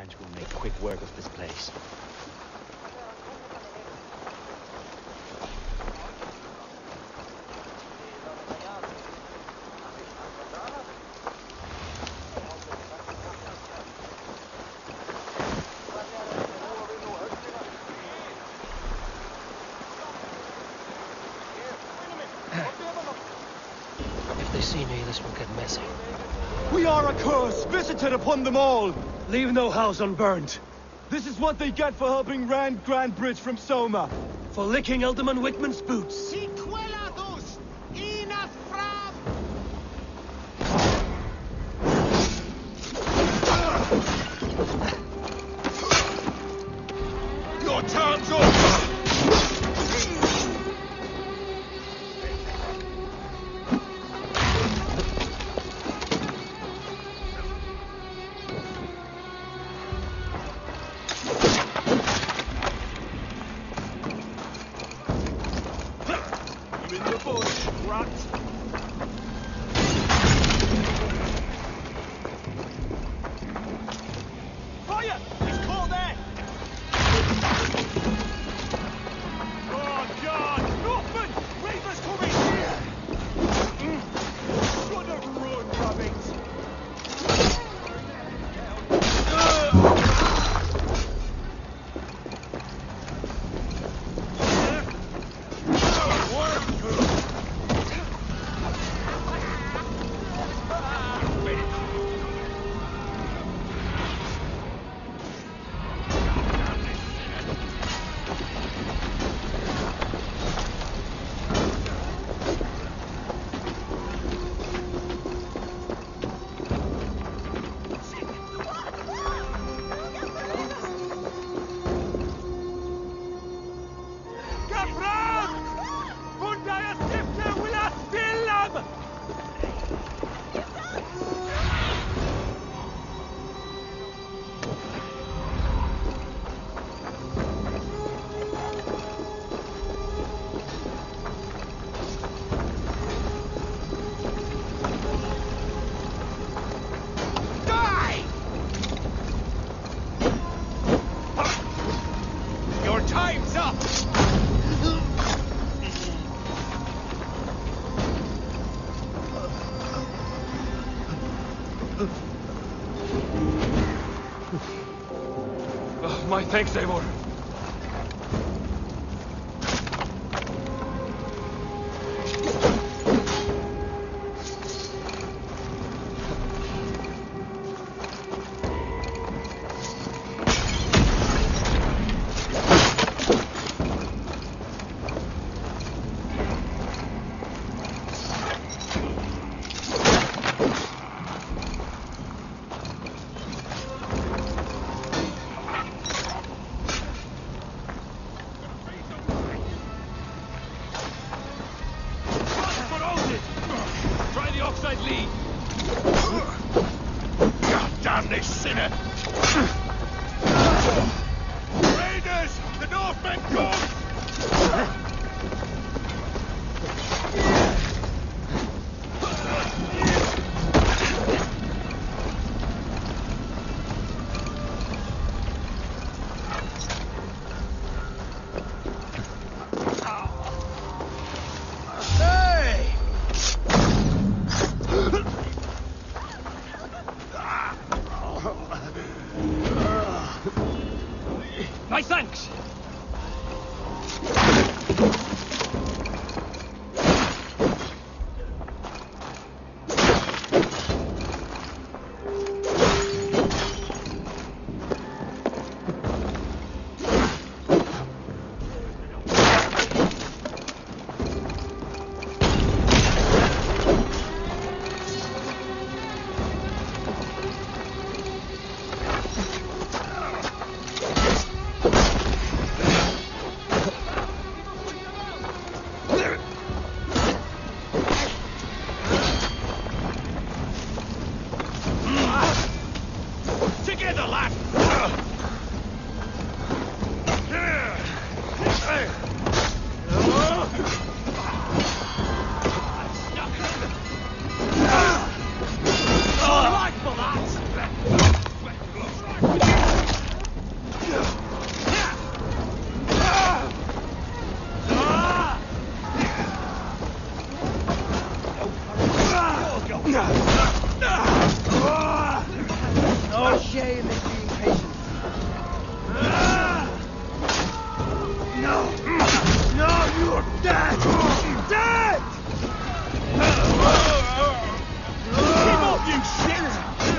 French will make quick work of this place. If they see me, this will get messy. We are a curse visited upon them all! Leave no house unburned. This is what they get for helping Rand Grandbridge from Soma. For licking Alderman Wickman's boots. Your time's up! My thanks, Eivor. My thanks! No shame in being patient. No! No, you're dead! Dead! Keep up, you shit!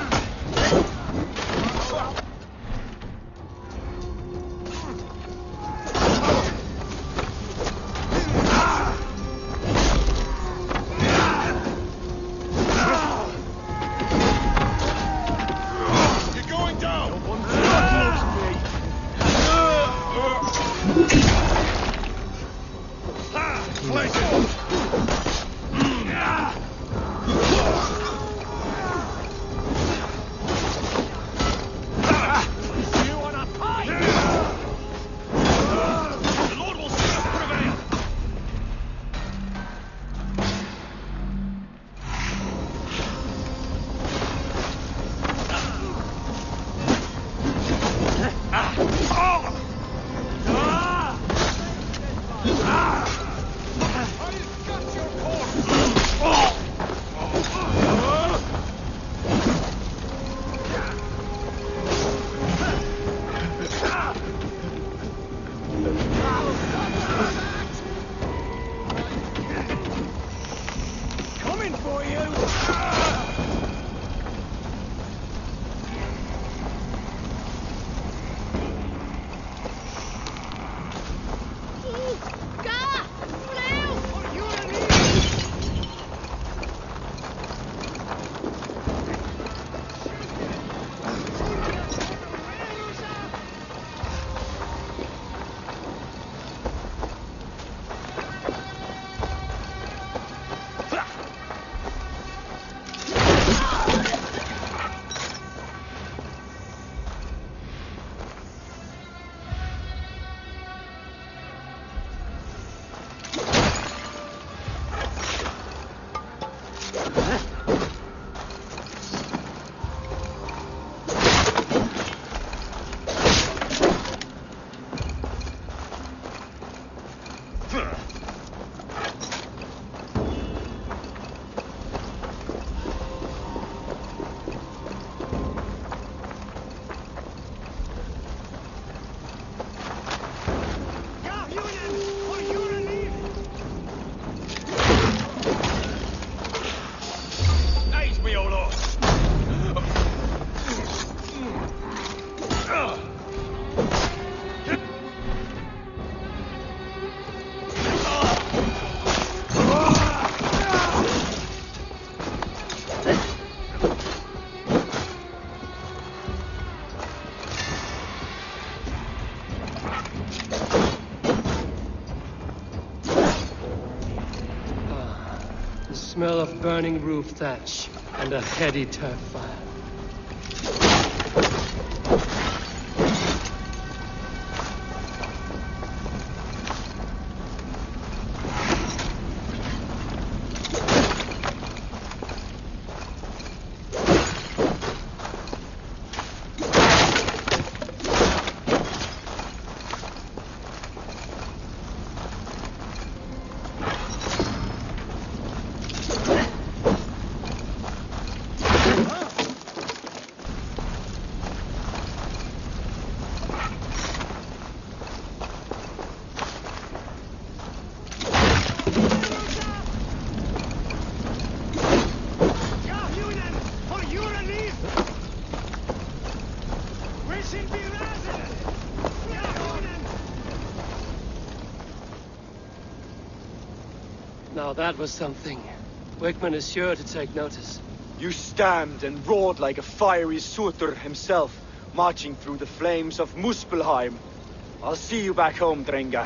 Smell of burning roof thatch and a heady turf fire. Now that was something. Wickman is sure to take notice. You stamped and roared like a fiery Surtur himself, marching through the flames of Muspelheim. I'll see you back home, Drenga.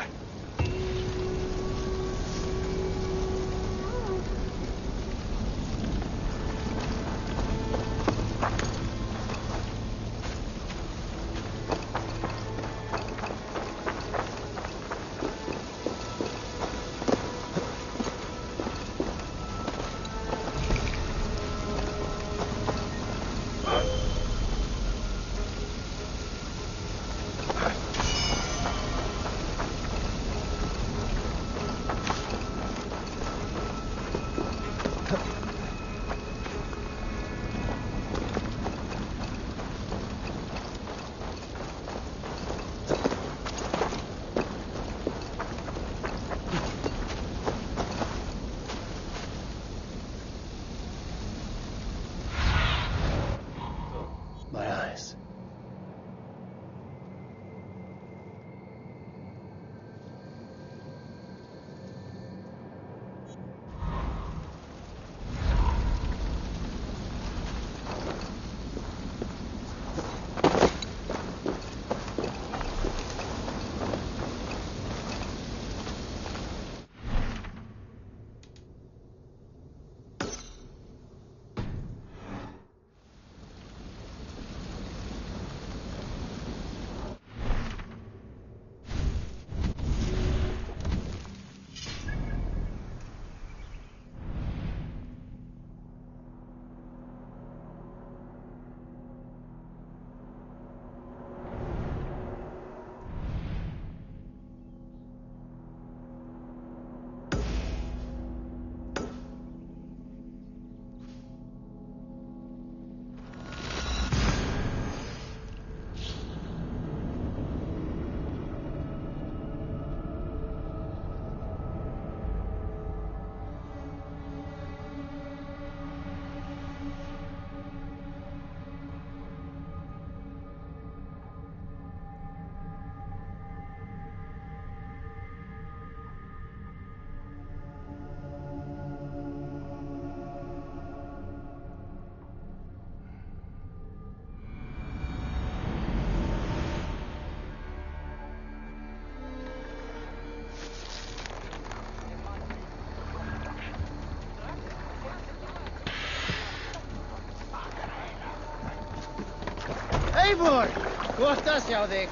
Eivor! Hoe das jou dik?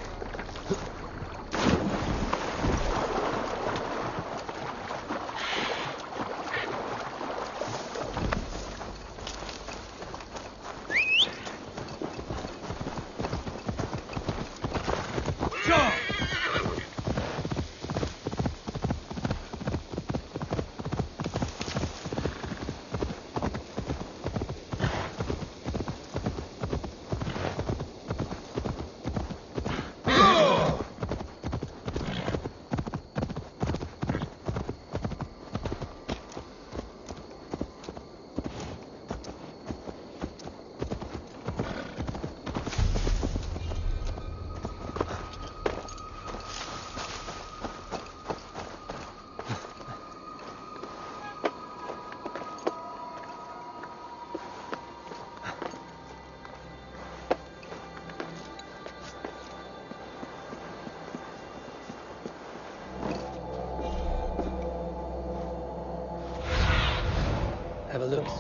Have a look.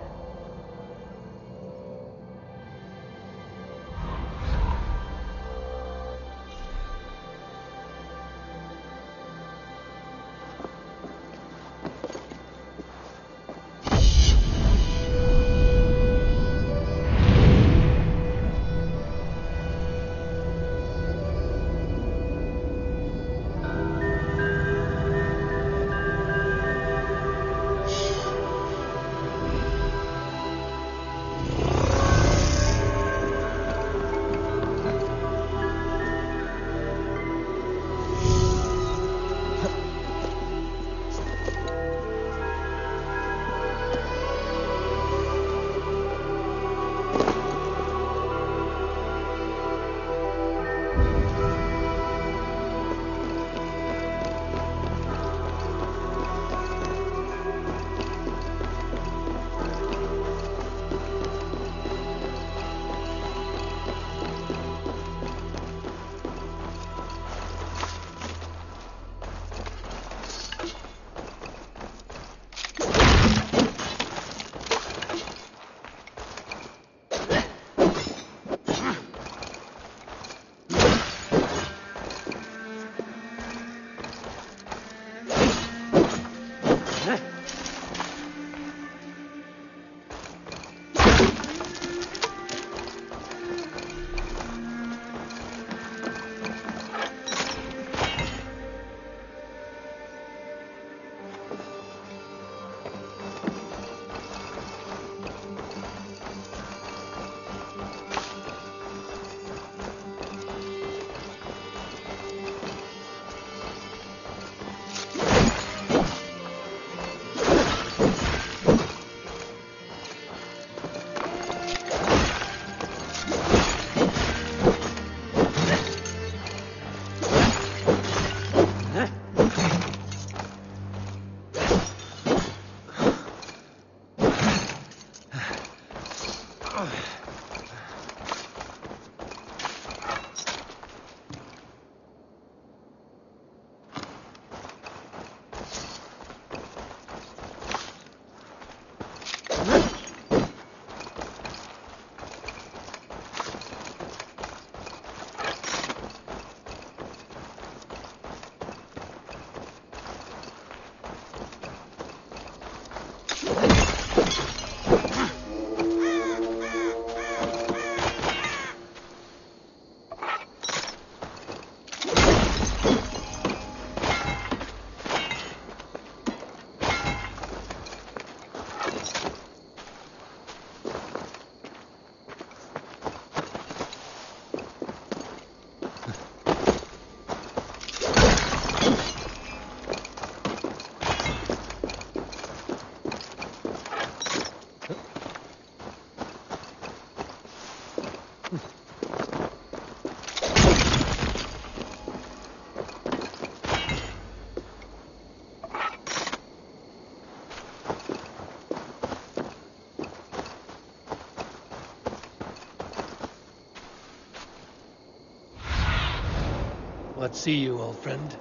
What see you, old friend?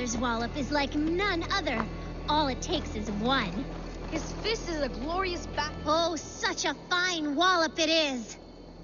grandfather's wallop is like none other. All it takes is one. His fist is a glorious bat. Oh, such a fine wallop it is.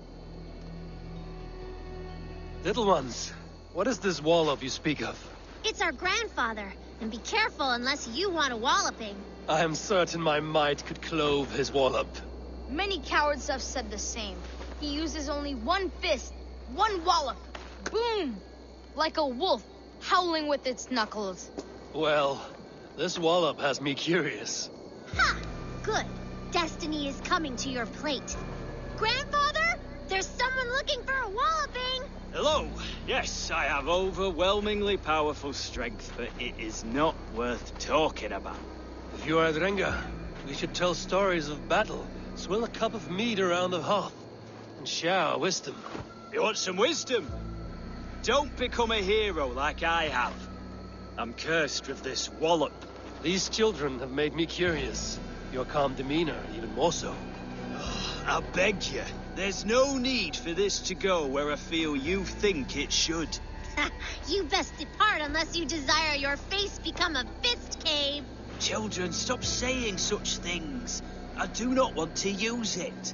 Little ones, what is this wallop you speak of? It's our grandfather, and be careful unless you want a walloping. I am certain my might could clove his wallop. Many cowards have said the same. He uses only one fist, one wallop. Boom! Like a wolf, howling with its knuckles. Well, this wallop has me curious. Ha! Good. Destiny is coming to your plate. Grandfather, there's someone looking for a walloping. Hello. Yes, I have overwhelmingly powerful strength, but it is not worth talking about. If you are Drenga, we should tell stories of battle, swill a cup of mead around the hearth, and share our wisdom. You want some wisdom? Don't become a hero like I have. I'm cursed with this wallop. These children have made me curious. Your calm demeanor, even more so. I beg you, there's no need for this to go where I feel you think it should. You best depart unless you desire your face become a fist cave. Children, stop saying such things. I do not want to use it.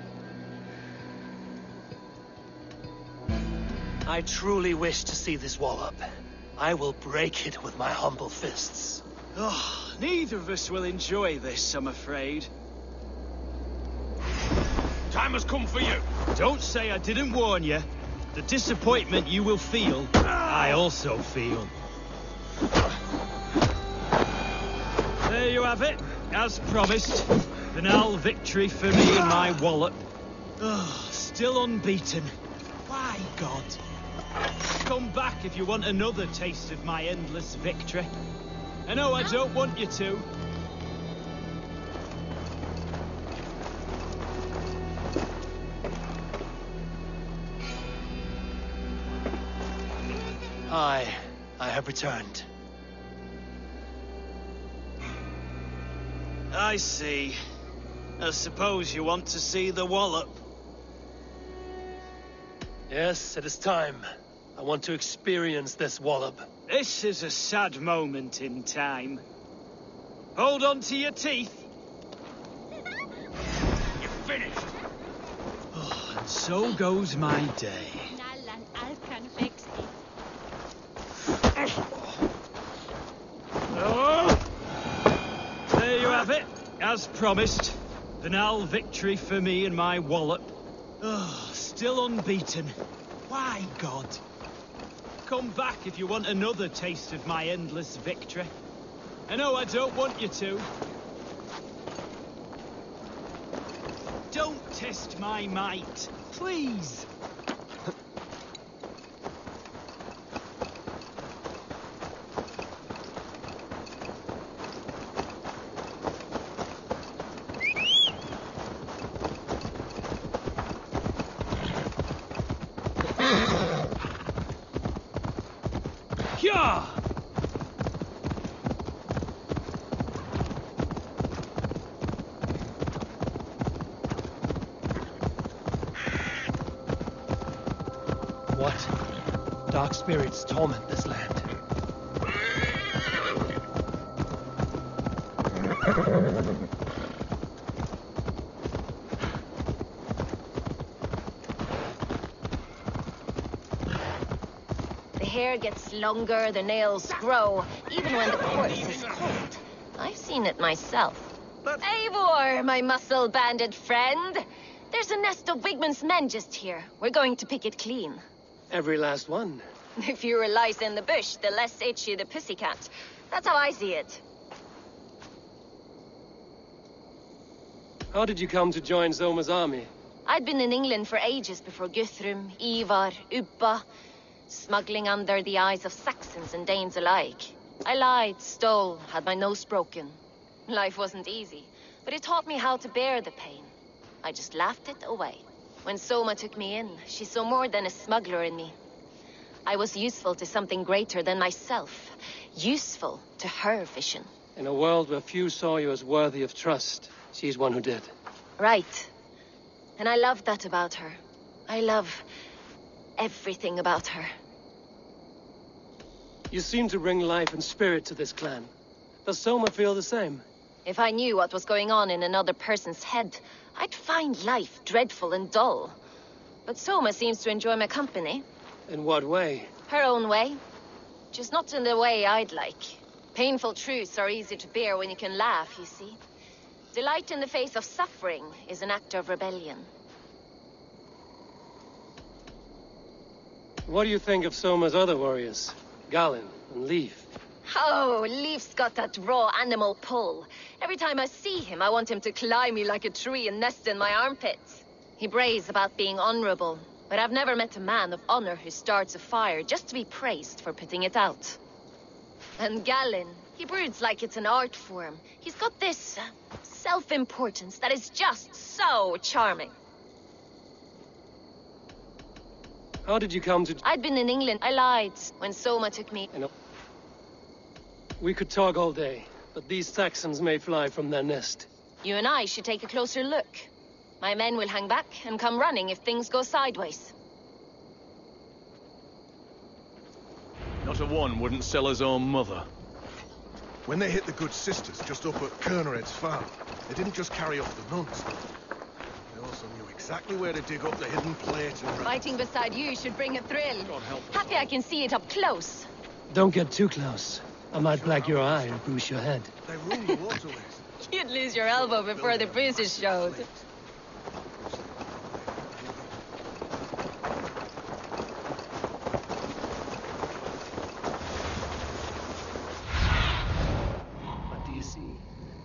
I truly wish to see this wallop. I will break it with my humble fists. Oh, neither of us will enjoy this, I'm afraid. Time has come for you. Don't say I didn't warn you. The disappointment you will feel, I also feel. There you have it, as promised. Banal victory for me and my wallop. Oh, still unbeaten. Why, God? Come back if you want another taste of my endless victory. I know I don't want you to. I have returned. I see. I suppose you want to see the wallop. Yes, it is time. I want to experience this wallop. This is a sad moment in time. Hold on to your teeth. You're finished. Oh, and so goes my day. There you have it, as promised. Banal victory for me and my wallop. Oh, still unbeaten. Why, God? Come back if you want another taste of my endless victory. I know I don't want you to. Don't test my might, please. Yeah! What dark spirits torment this land? The hair gets longer, the nails grow, even when the corpse is cold. I've seen it myself. Eivor, my muscle-banded friend! There's a nest of Wigman's men just here. We're going to pick it clean. Every last one. The fewer lice in the bush, the less itchy the pussycat. That's how I see it. How did you come to join Zoma's army? I'd been in England for ages before Guthrum, Eivor, Ubba, smuggling under the eyes of Saxons and Danes alike. I lied, stole, had my nose broken. Life wasn't easy, but it taught me how to bear the pain. I just laughed it away. When Soma took me in, she saw more than a smuggler in me. I was useful to something greater than myself. Useful to her vision. In a world where few saw you as worthy of trust, she's one who did. Right. And I love that about her. I love everything about her. You seem to bring life and spirit to this clan. Does Soma feel the same? If I knew what was going on in another person's head, I'd find life dreadful and dull. But Soma seems to enjoy my company. In what way? Her own way. Just not in the way I'd like. Painful truths are easy to bear when you can laugh, you see. Delight in the face of suffering is an act of rebellion. What do you think of Soma's other warriors? Galen and Leaf? Oh, Leaf's got that raw animal pull. Every time I see him, I want him to climb me like a tree and nest in my armpits. He brays about being honorable, but I've never met a man of honor who starts a fire just to be praised for putting it out. And Galen, he broods like it's an art form. He's got this self-importance that is just so charming. How did you come to... I'd been in England. I lied when Soma took me. I know. We could talk all day, but these Saxons may fly from their nest. You and I should take a closer look. My men will hang back and come running if things go sideways. Not a one wouldn't sell his own mother. When they hit the good sisters just up at Kernerhead's farm, they didn't just carry off the nuns. They also knew exactly where to dig up the hidden plate and... Fighting beside you should bring a thrill. Happy I can see it up close. Don't get too close. I might black your eye or bruise your head. They roam the waterways. You'd lose your elbow before the bruises showed. What do you see?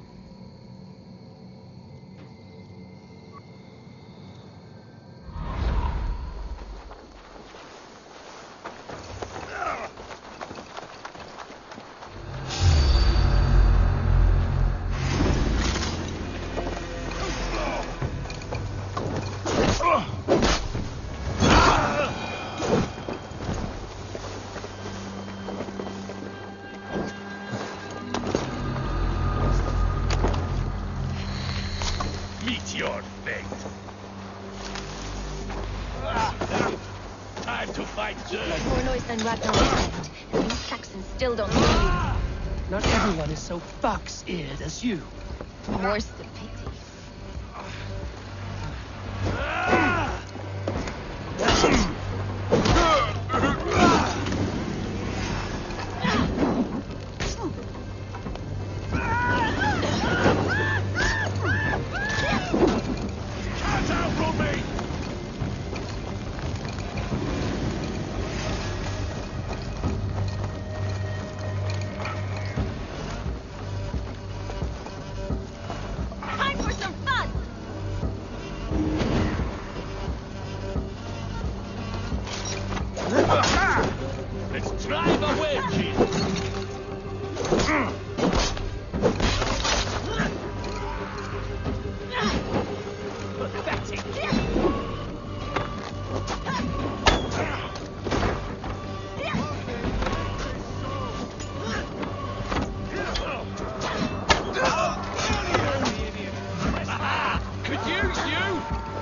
Meet your fate. Time to fight, sir. Make more noise than Ragnar, and these Saxons still don't know you. Not everyone is so fox-eared as you. More's the pity. Can't outrun me! Time for some fun! Let's drive a wedge in. Pathetic. Could use you.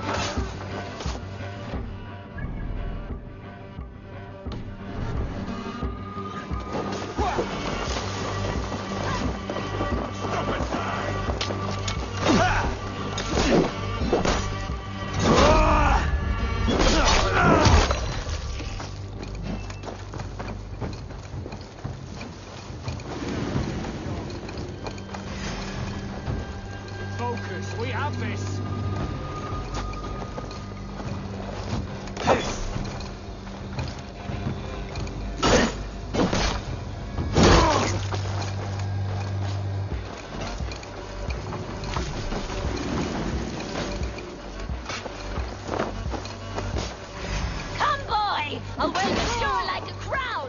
Stop it! Focus, we have this. Come, boy! I'll wear the shore like a crown!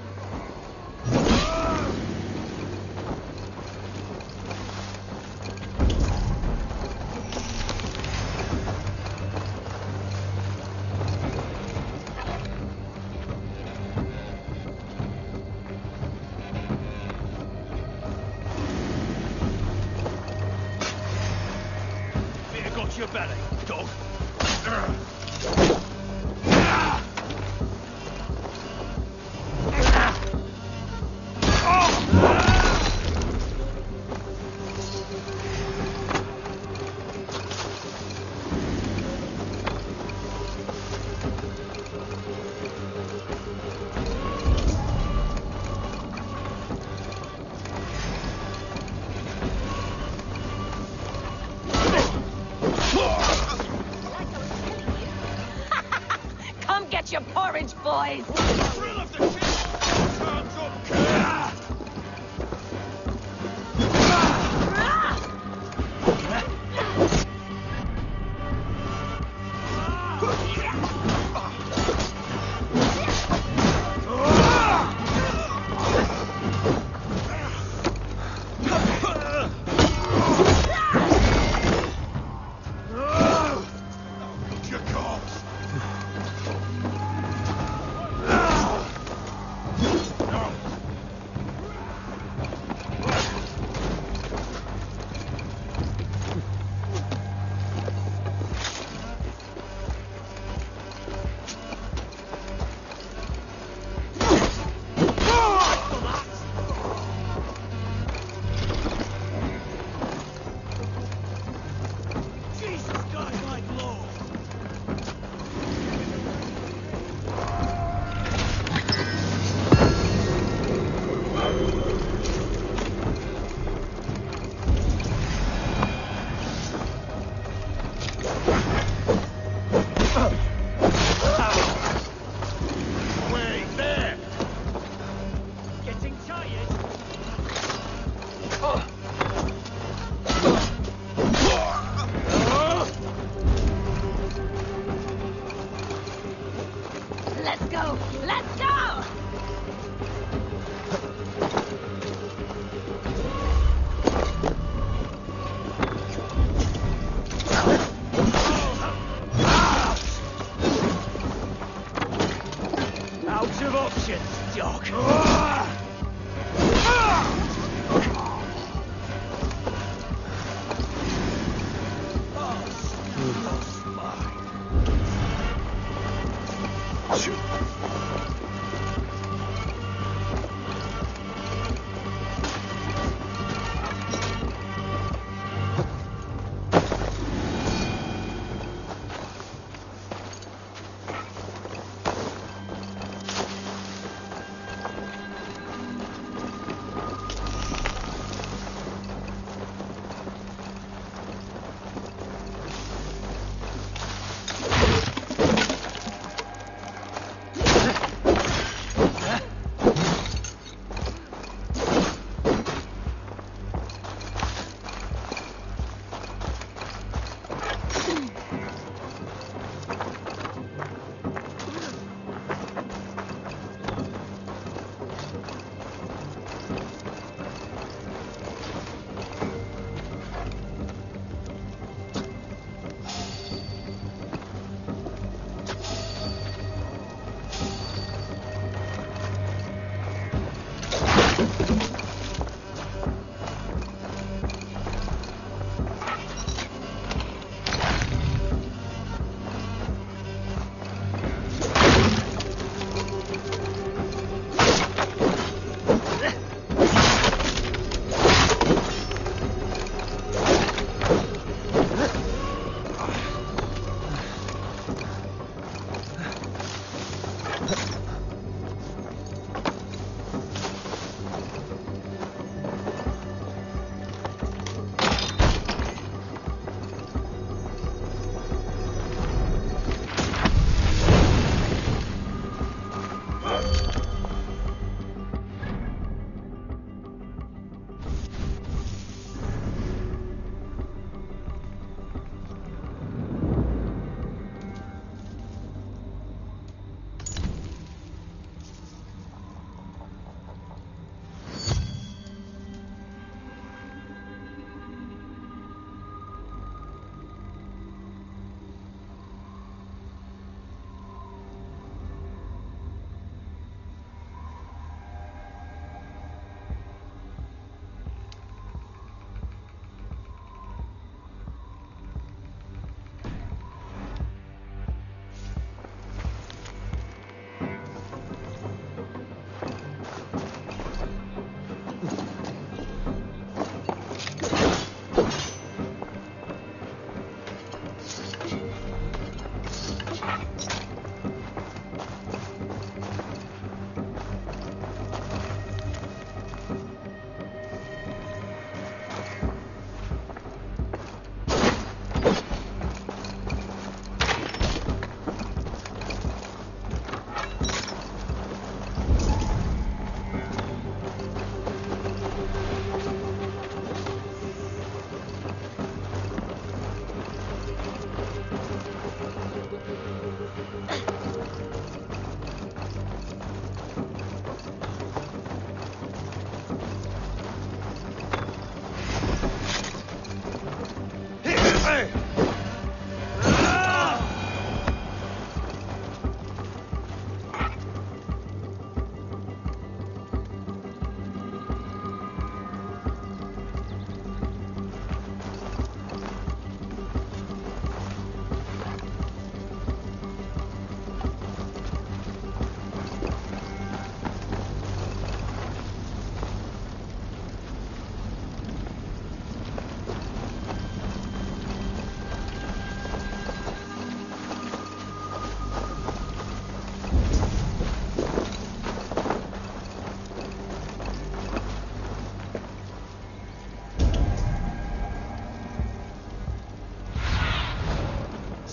Fear got your belly, dog. boys! Thrill of the chase! Turns up,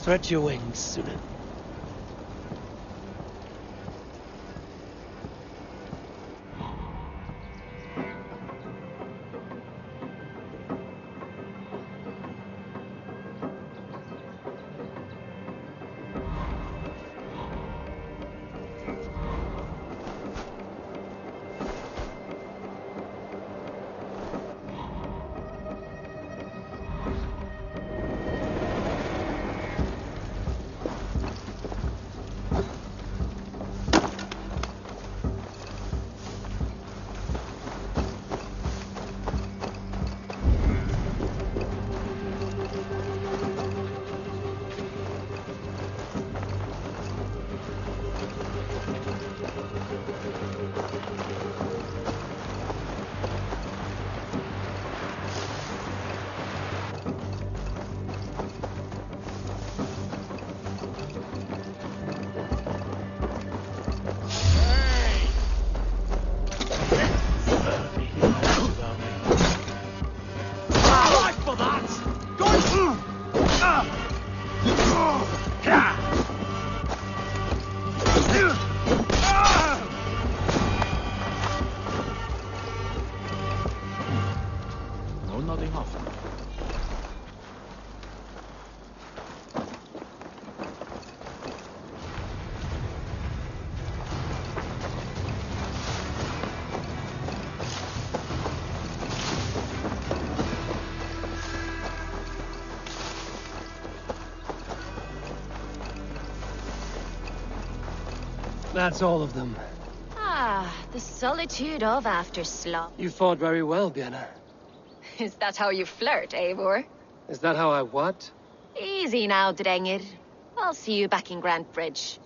Stretch your wings, Sunan. That's all of them. Ah, the solitude of after-slop. You fought very well, Bianna. Is that how you flirt, Eivor? Is that how I what? Easy now, Drenger. I'll see you back in Grand Bridge.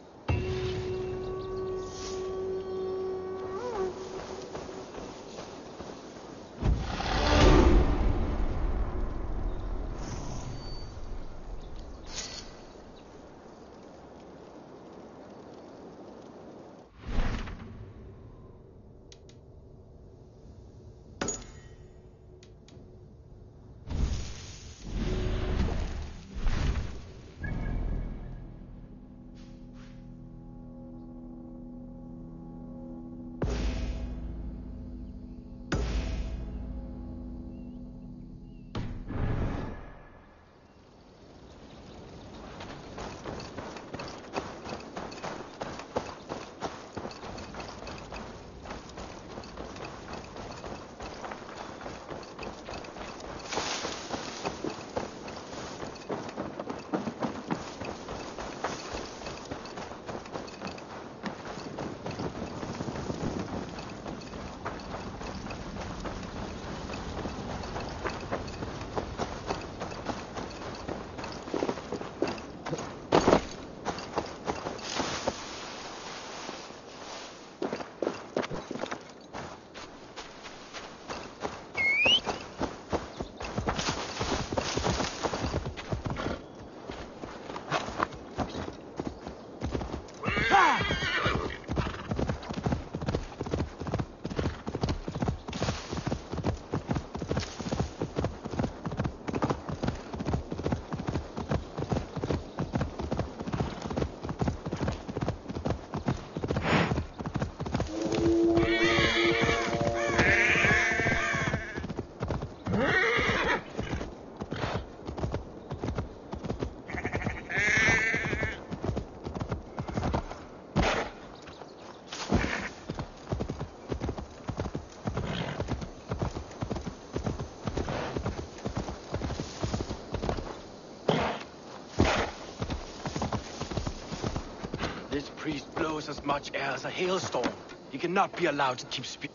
This priest blows as much air as a hailstorm. He cannot be allowed to keep speaking.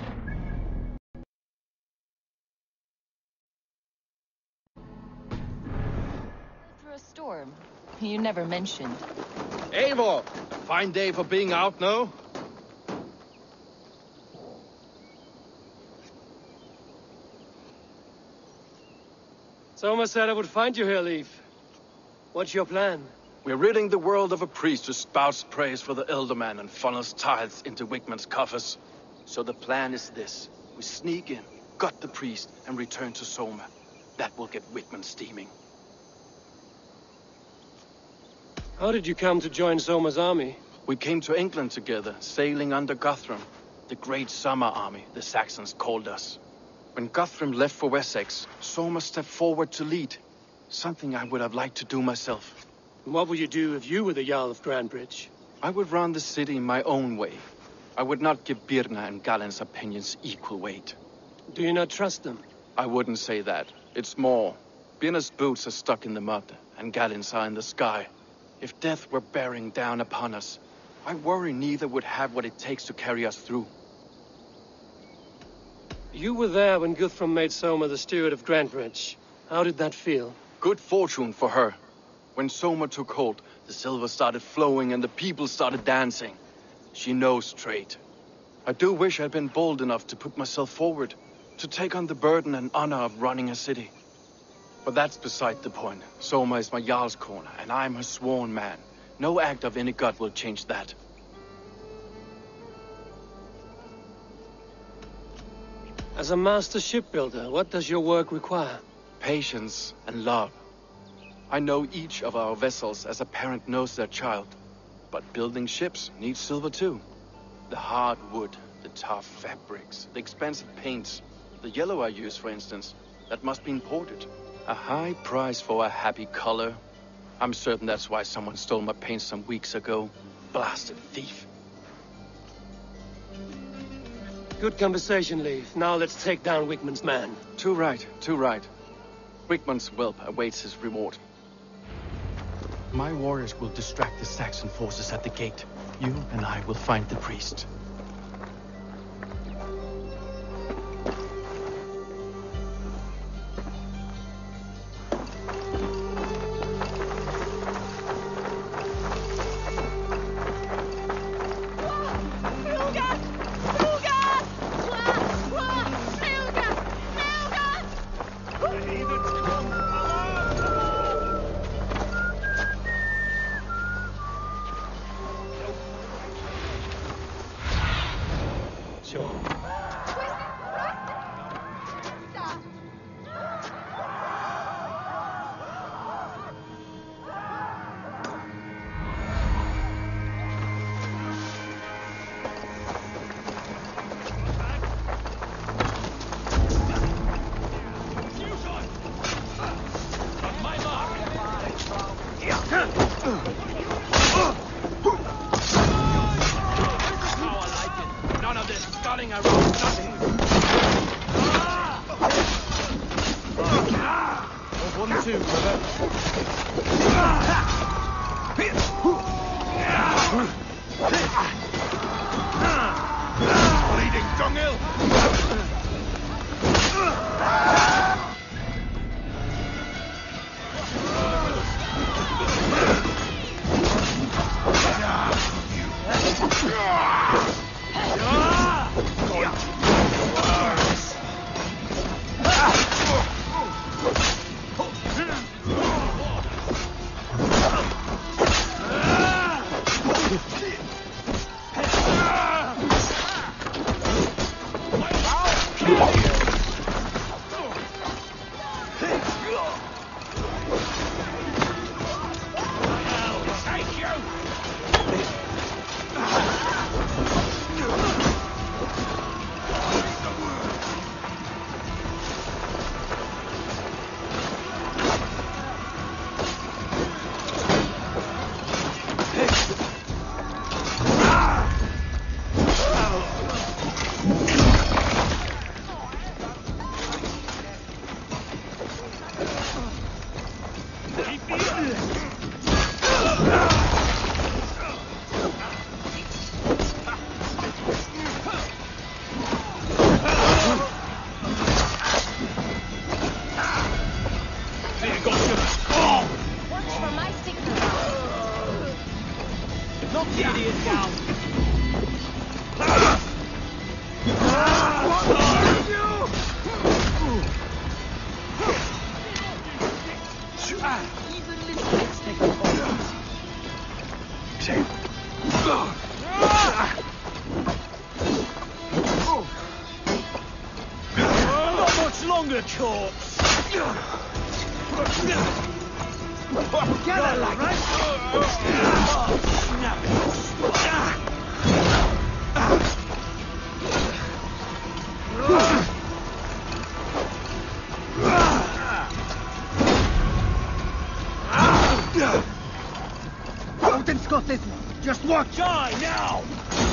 Through a storm. You never mentioned. Eivor! A fine day for being out, no? Soma said I would find you here, Leaf. What's your plan? We're ridding the world of a priest who spouts praise for the Elderman and funnels tithes into Wickman's coffers. So the plan is this. We sneak in, gut the priest, and return to Soma. That will get Wickman steaming. How did you come to join Soma's army? We came to England together, sailing under Guthrum. The Great Summer Army, the Saxons called us. When Guthrum left for Wessex, Soma stepped forward to lead. Something I would have liked to do myself. And what would you do if you were the Jarl of Grandbridge? I would run the city my own way. I would not give Birna and Galen's opinions equal weight. Do you not trust them? I wouldn't say that. It's more. Birna's boots are stuck in the mud, and Galen's are in the sky. If death were bearing down upon us, I worry neither would have what it takes to carry us through. You were there when Guthrum made Soma the steward of Grandbridge. How did that feel? Good fortune for her. When Soma took hold, the silver started flowing and the people started dancing. She knows trade. I do wish I'd been bold enough to put myself forward, to take on the burden and honor of running a city. But that's beside the point. Soma is my Jarl's corner, and I'm her sworn man. No act of any god will change that. As a master shipbuilder, what does your work require? Patience and love. I know each of our vessels as a parent knows their child. But building ships needs silver too. The hard wood, the tough fabrics, the expensive paints. The yellow I use, for instance, that must be imported. A high price for a happy color. I'm certain that's why someone stole my paint some weeks ago. Blasted thief. Good conversation, Leif. Now let's take down Wigmund's man. Too right, too right. Wigmund's whelp awaits his reward. My warriors will distract the Saxon forces at the gate. You and I will find the priest. Get it, like right? Odin's got this. Just watch. Die now!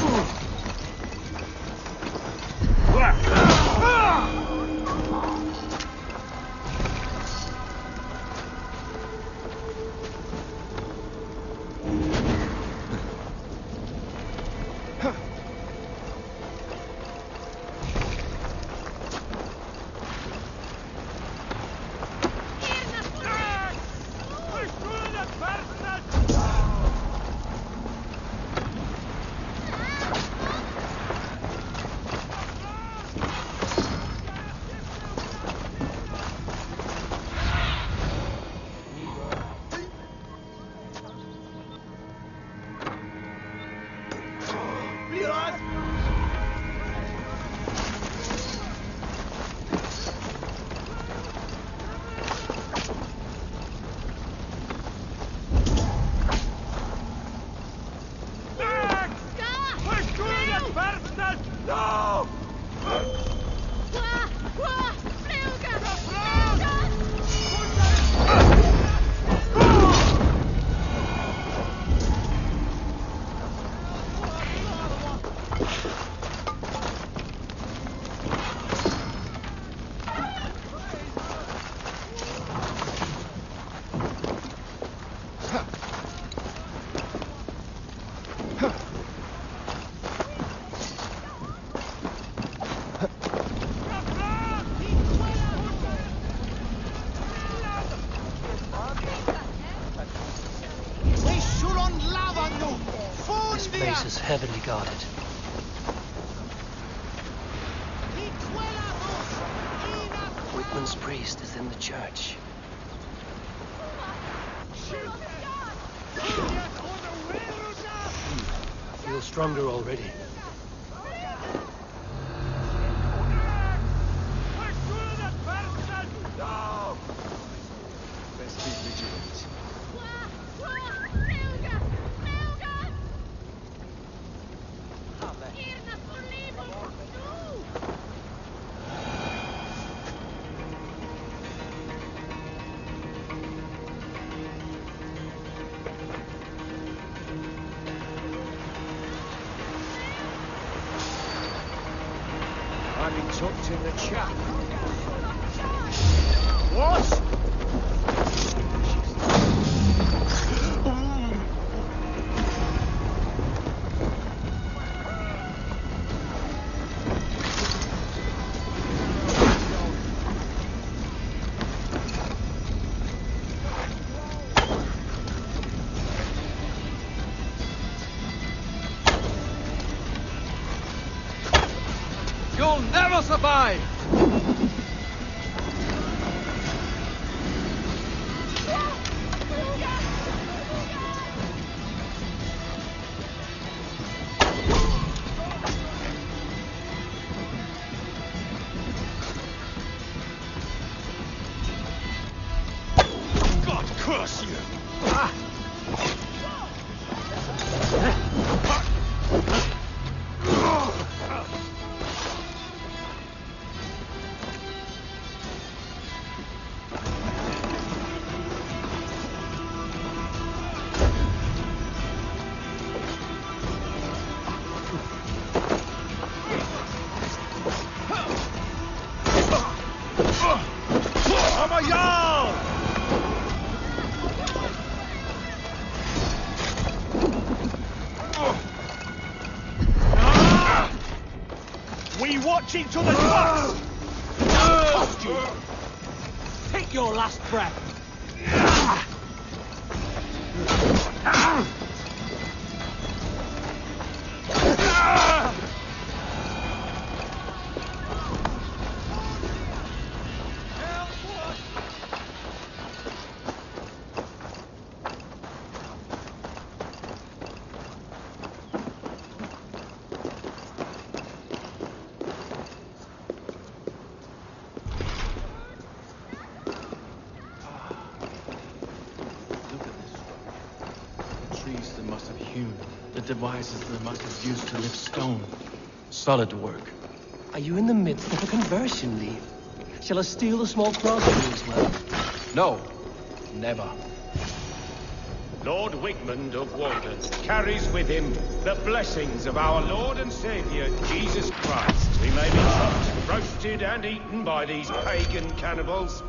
This place is heavily guarded. Whitman's priest is in the church. I feel stronger already. Best be vigilant. I've been tucked in the chap. What? You'll never survive! God curse you! Watching to the trucks! Cost you! Take your last breath! hewn. The devices they must have used to lift stone. Solid work. Are you in the midst of a conversion, Lee? Shall I steal the small crossbow as well? No. Never. Lord Wigmund of Walden carries with him the blessings of our Lord and Saviour, Jesus Christ. We may be chopped, roasted, and eaten by these pagan cannibals.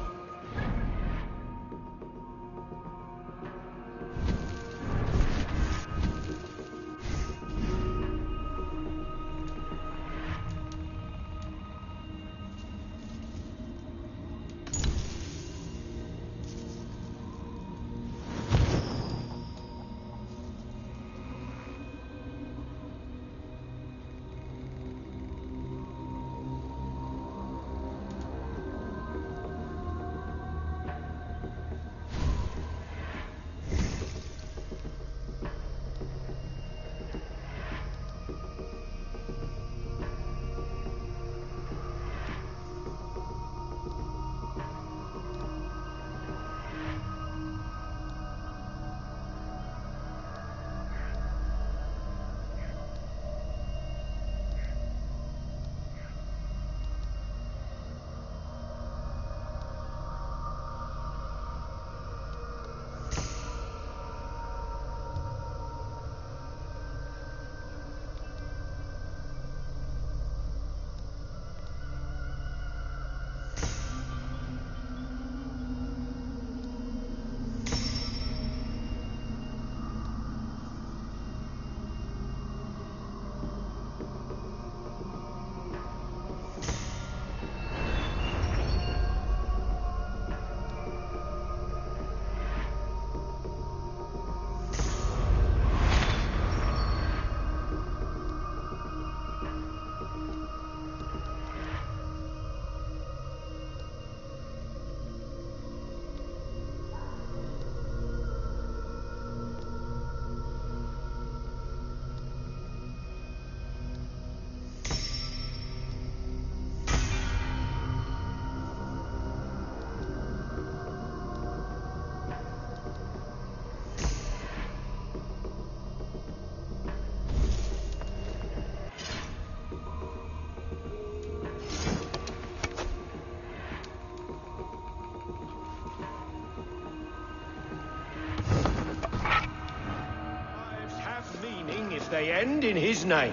They end in his name.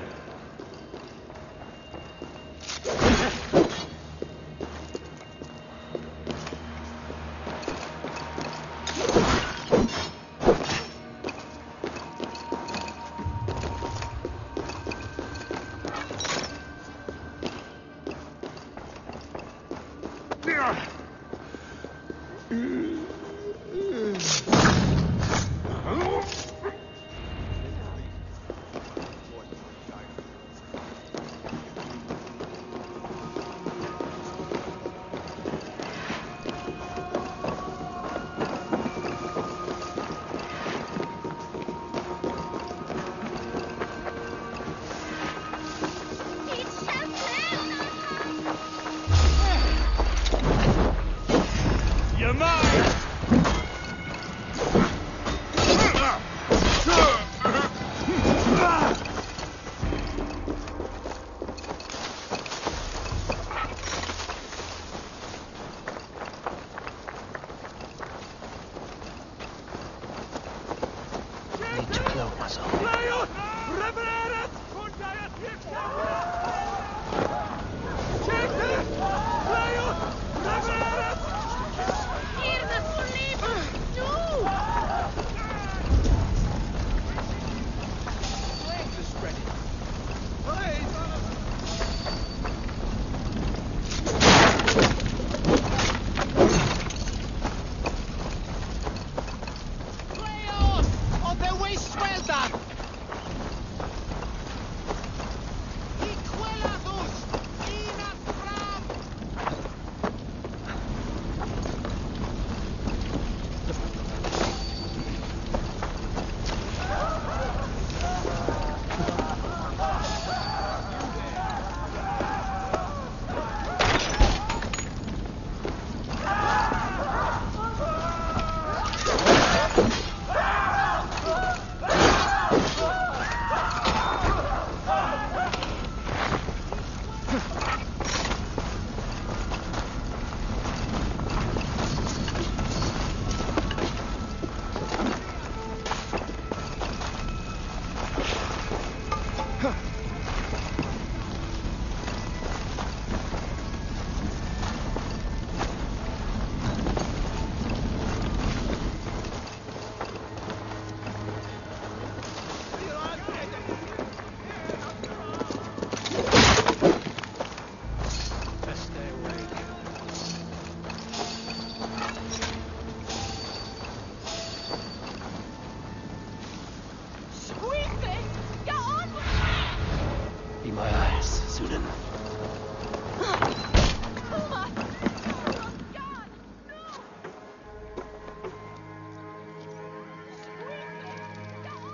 Here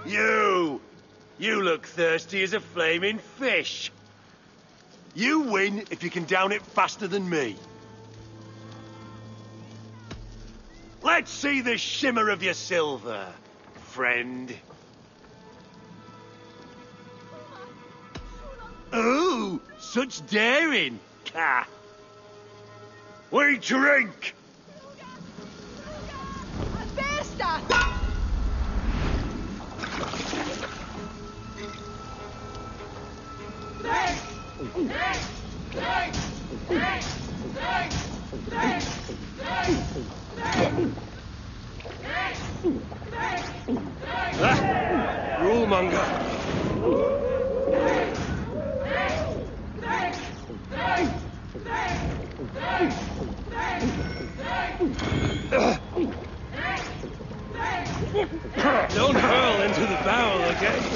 You! You look thirsty as a flaming fish. You win if you can down it faster than me. Let's see the shimmer of your silver, friend. Ooh, such daring, Ka. We drink! Rulemonger. Don't hurl into the barrel again.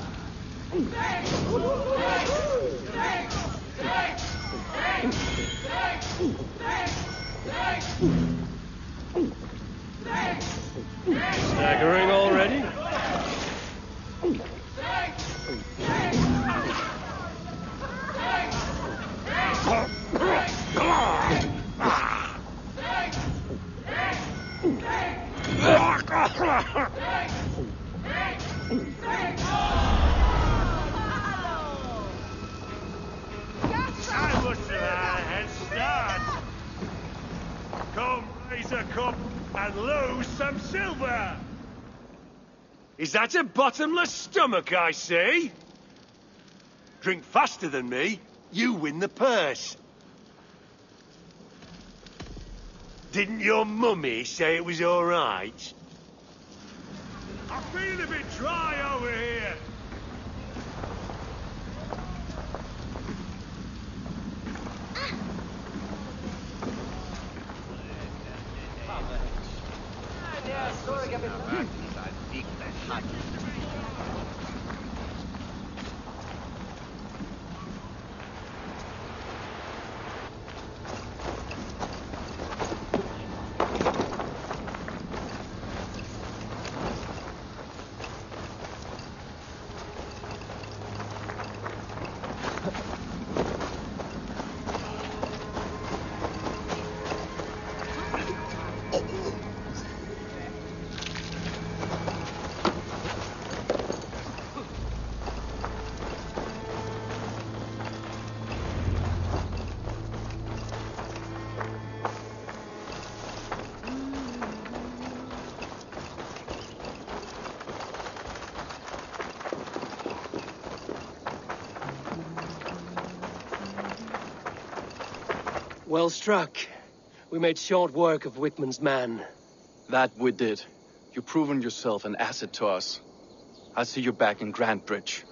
Staggering already? I must have had a head start. Come, raise a cup and lose some silver. Is that a bottomless stomach I see? Drink faster than me, you win the purse. Didn't your mummy say it was all right? I feel a bit dry over here. Well struck. We made short work of Wickman's man. That we did. You've proven yourself an asset to us. I'll see you back in Grand Bridge.